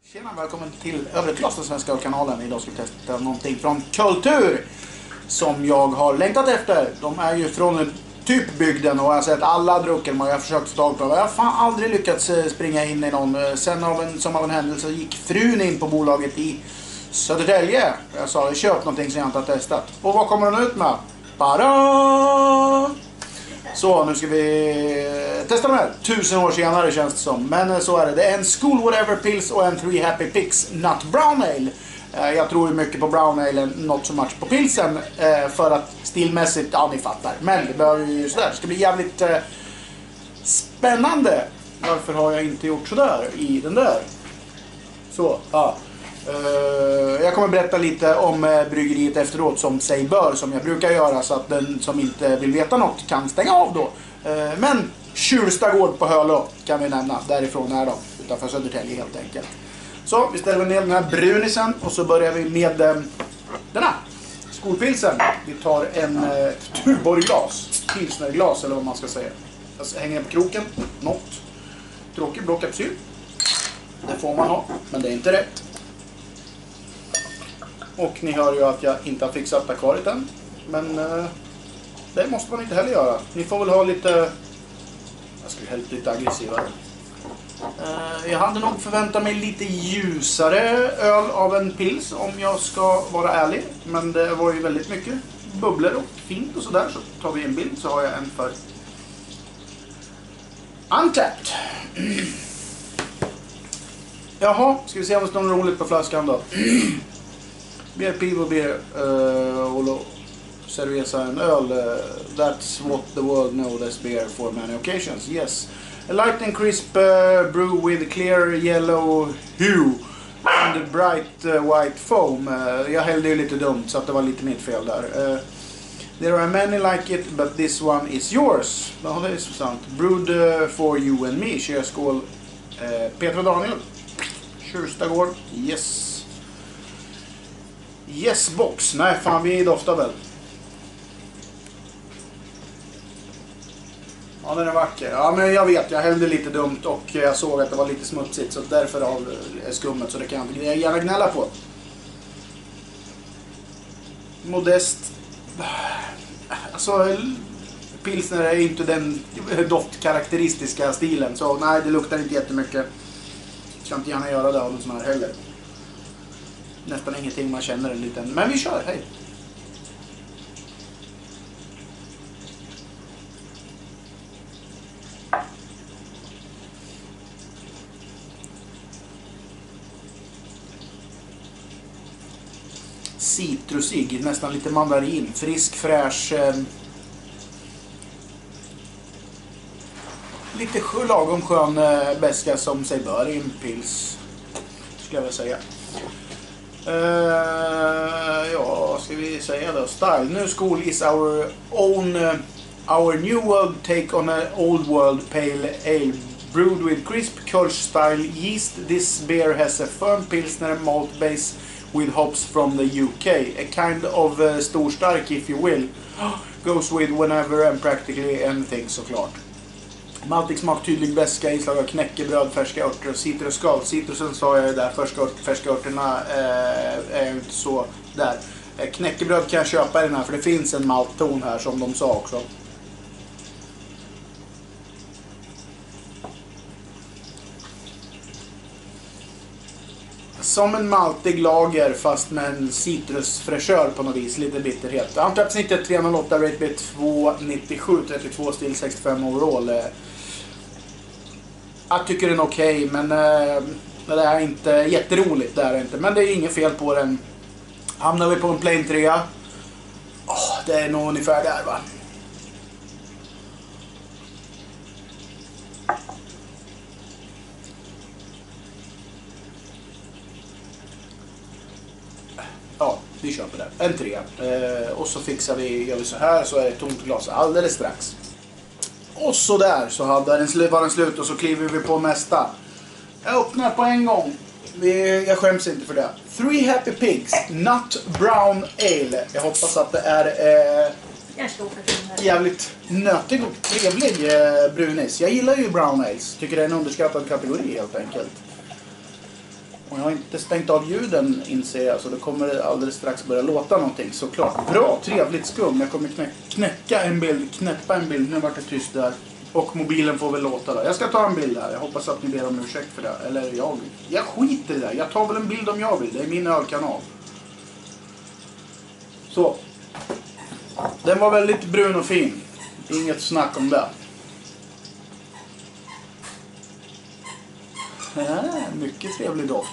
Tjena, välkommen till Övrigt den svenska kanalen. Idag ska vi testa någonting från Kultur som jag har längtat efter. De är ju från typ bygden och jag har sett alla drucken och jag har försökt få tag på dem. Jag har fan aldrig lyckats springa in i någon. Sen som av en händelse gick frun in på bolaget i Södertälje. Jag sa, köp någonting som jag inte har testat. Och vad kommer den ut med? Bara! Så, nu ska vi testa de här. 1000 år senare känns det som. Men så är det. Det är en School Whatever Pills och en 3 Happy Picks Nut Brown Ale. Jag tror mycket på Brown Ale, not so much på pilsen. För att stilmässigt, ja ni fattar. Men det behöver ju sådär. Det ska bli jävligt spännande. Varför har jag inte gjort sådär i den där? Så, ja. Jag kommer berätta lite om bryggeriet efteråt som sig bör, som jag brukar göra, så att den som inte vill veta något kan stänga av då. Men Tjurstagård på Hölö kan vi nämna, därifrån är de, utanför Södertälje helt enkelt. Så vi ställer ner den här brunisen och så börjar vi med den här skolpilsen. Vi tar en Tuborgglas, pilsnerglas eller vad man ska säga. Jag hänger på kroken, något. Tråkig blå kapsyl. Det får man ha, men det är inte rätt. Och ni hör ju att jag inte har fixat akvariet än. Men det måste man inte heller göra. Ni får väl ha lite... Jag skulle helst lite aggressivare. Jag hade nog förväntat mig lite ljusare öl av en pils om jag ska vara ärlig. Men det var ju väldigt mycket bubblor och fint och sådär. Så tar vi en bild så har jag en för Untapped. Jaha, ska vi se om det står något roligt på flaskan då. Beer, pivo, beer, och cerveza en öl. That's what the world knows as beer for many occasions. Yes. A light and crisp brew with clear yellow hue and a bright white foam. Jag hällde ju lite dumt så att det var lite mitt fel där. There are many like it, but this one is yours. Ja, det är så sant. Brewed for you and me. Cheers, skål. Petra Daniel. Tjurstagård. Yes. Yes box. Nej fan, vi doftar väl. Ja, den är vacker. Ja, men jag vet, jag hällde lite dumt och jag såg att det var lite smutsigt, så därför av skummet, så det kan jag gärna gnälla på. Modest. Alltså pilsner är inte den doftkaraktäristiska stilen, så nej, det luktar inte jättemycket. Jag ska inte gärna göra det av en sån här heller. Nästan ingenting, man känner en liten. Men vi kör, hej! Citrusig, nästan lite mandarin. Frisk, fräsch. Lite lagom skön beska som sig bör i en pils, skulle jag vilja säga. Ja, ska vi säga då? Style. New school is our own, our new world take on an old world pale ale brewed with crisp Kölsch style yeast. This beer has a firm pilsner malt base with hops from the UK. A kind of storstark, if you will. Goes with whenever and practically anything, såklart. Maltig smak, tydlig beska, inslag av knäckebröd, färska örter och citrusskal. Citrusen sa jag ju där, färska örterna är inte så där. Knäckebröd kan jag köpa i den här, för det finns en maltton här som de sa också. Som en maltig lager fast med en citrusfräschör på något vis, lite bitterhet. Antappsnittet 308, rate bit 297, 32 stil, 65 overall. Jag tycker den är okej, men det är inte jätteroligt, det är det inte. Men det är inget fel på den. Hamnar vi på en plain 3. Det är nog ungefär där, va. Ja, vi kör på det. En 3. Och så fixar vi, gör vi så här, så är det tomt glas alldeles strax. Och så där, så var den slut och så kliver vi på nästa. Jag öppnar på en gång. Jag skäms inte för det. 3 Happy Pigs Nut Brown Ale. Jag hoppas att det är jävligt nötig och trevlig brunis. Jag gillar ju brown ales. Tycker det är en underskattad kategori helt enkelt. Och jag har inte stängt av ljuden, inser jag, så det kommer alldeles strax börja låta någonting. Såklart. Bra, trevligt skum. Jag kommer knäppa en bild. Nu vart det tyst där. Och mobilen får väl låta då. Jag ska ta en bild här. Jag hoppas att ni ber om ursäkt för det. Eller jag skiter i det. Jag tar väl en bild om jag vill. Det är min ölkanal. Så. Den var väldigt brun och fin. Inget snack om det. Mycket trevlig doft.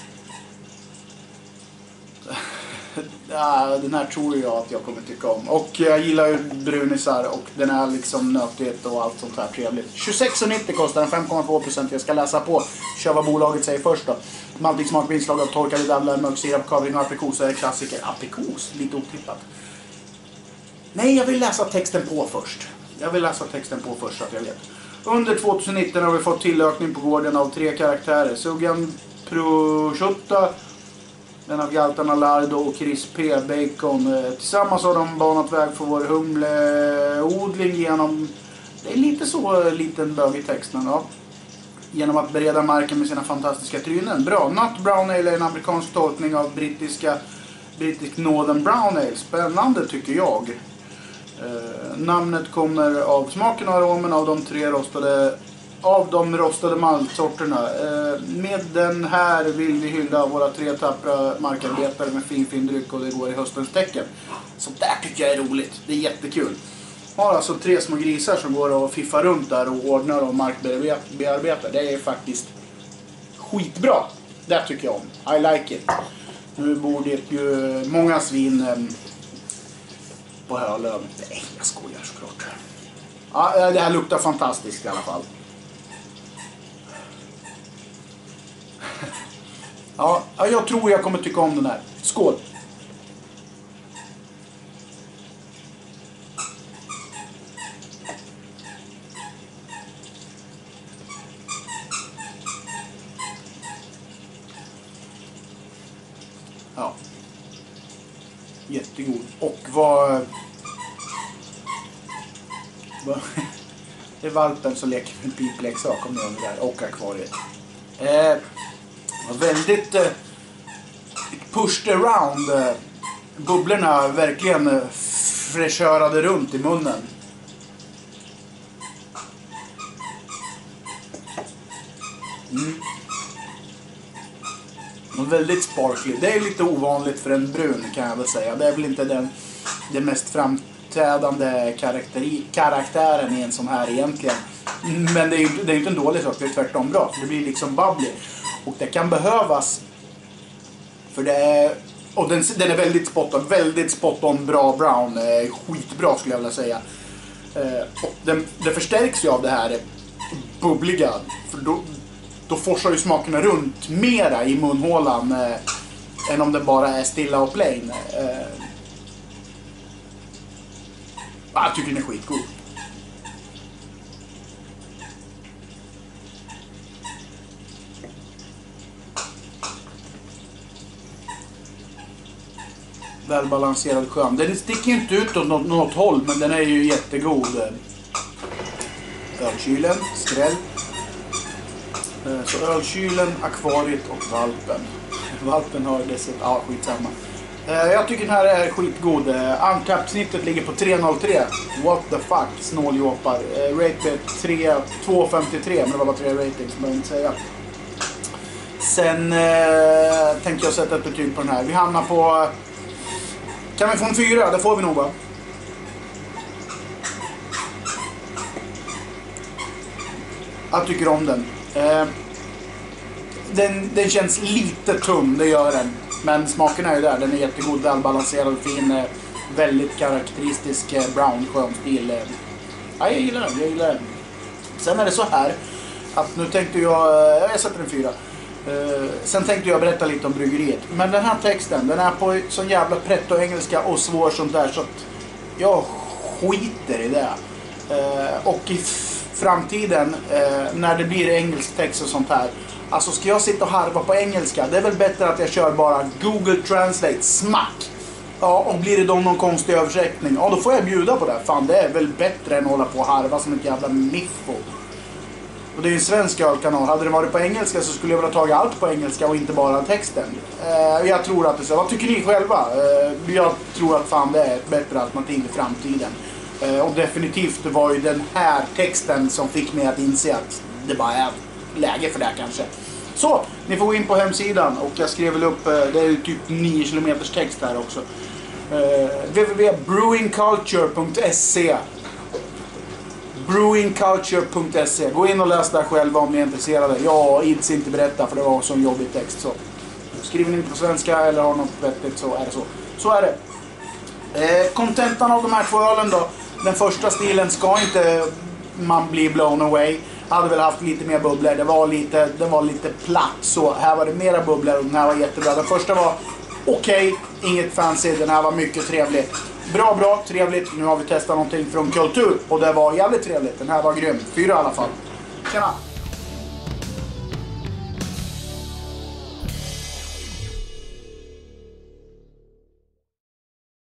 Den här tror jag att jag kommer tycka om. Och jag gillar ju brunisar och den är liksom nötigt och allt sånt här trevligt. 26,90 kostar den, 5,2%. Jag ska läsa på. Kör vad bolaget säger först då. Maltig smak med inslag av torkade dadlar, mörk sirap, kavring och aprikos är klassiker. Aprikos? Lite otippat. Nej, jag vill läsa texten på först. Så att jag vet. Under 2019 har vi fått tillökning på gården av 3 karaktärer. Sugan Prosciutta, den av galtarna Lardo och Chris P. Bacon. Tillsammans har de banat väg för vår humleodling genom... Det är lite så liten bög i texten då. Genom att bereda marken med sina fantastiska trynen. Bra. Nut Brown Ale är en amerikansk tolkning av brittisk Northern Brown Ale. Spännande tycker jag. Namnet kommer av smaken och aromen av de rostade maltsorterna. Med den här vill vi hylla våra 3 tappra markarbetare med fin dryck och det går i höstens tecken. Så där tycker jag är roligt. Det är jättekul. Har alltså 3 små grisar som går och fiffar runt där och ordnar och markbearbetar. Det är faktiskt skitbra. Det tycker jag om. I like it. Nu bor det ju många svin på Hölön. Nej, jag skojar såklart. Ja, det här luktar fantastiskt i alla fall. Ja, jag tror jag kommer tycka om den här. Skål! Ja. Jättegod. Och vad... Det är valpen som leker med en pipleksak om det där. Och akvariet. Väldigt pushed around. Bubblorna verkligen fräschörade runt i munnen. Och väldigt sparklig. Det är lite ovanligt för en brun kan jag väl säga. Det är väl inte den mest framträdande karaktären i en sån här egentligen. Men det är inte en dålig sak, det är tvärtom bra. Det blir liksom bubbly. Och det kan behövas. För det är... Och den är väldigt spot on bra brown. Skitbra skulle jag vilja säga. Och det förstärks ju av det här bubbliga. För då forsar ju smakerna runt mera i munhålan än om det bara är stilla och plain. Jag tycker den är skitgod. Välbalanserad skön. Den sticker inte ut åt något håll, men den är ju jättegod. Ölkylen, skräll. Så ölkylen, akvariet och valpen. Valpen har dessutom... Ja, skitsamma. Jag tycker den här är skitgod. Untapped-snittet ligger på 3,03. What the fuck, snåljåpar. Rated 2,53, men det var bara 3 ratings, som jag inte säga. Sen tänkte jag sätta ett betyg på den här. Vi hamnar på... Kan vi få en 4? Det får vi nog, va? Jag tycker om den. Den känns lite tung, det gör den. Men smaken är ju där. Den är jättegod, välbalanserad, fin. Väldigt karaktäristisk brown, skön stil. Ja, jag gillar den. Sen är det så här att nu tänkte jag sätter en 4. Sen tänkte jag berätta lite om bryggeriet. Men den här texten, den är på sån jävla pretto-engelska och svår sånt där, så att jag skiter i det. Och i framtiden, när det blir engelsk text och sånt här, alltså ska jag sitta och harva på engelska, det är väl bättre att jag kör bara Google Translate, smack. Ja, och blir det då någon konstig översättning, ja då får jag bjuda på det. Fan, det är väl bättre än att hålla på och harva som ett jävla miffo. Och det är en svensk ölkanal. Hade det varit på engelska så skulle jag vilja tagit allt på engelska och inte bara texten. Jag tror att det är så. Vad tycker ni själva? Jag tror att fan det är ett bättre alternativ i framtiden. Och definitivt det var ju den här texten som fick mig att inse att det bara är läge för det här kanske. Så, ni får gå in på hemsidan och jag skrev väl upp, det är typ 9 kilometers text här också. www.brewingculture.se Brewingculture.se. Gå in och läs där själva om ni är intresserade. Jag ids inte berätta för det var en sån jobbig text. Så skriver ni på svenska eller har något vettigt så är det så. Så är det. Kontentan av de här 2 ölen då. Den första stilen ska inte man bli blown away. Hade väl haft lite mer bubblor. Den var lite platt. Så här var det mera bubblor och den här var jättebra. Den första var okej, inget fancy. Den här var mycket trevlig. Bra, trevligt. Nu har vi testat någonting från Kultur och det var jävligt trevligt. Den här var grym. 4 i alla fall. Tjena!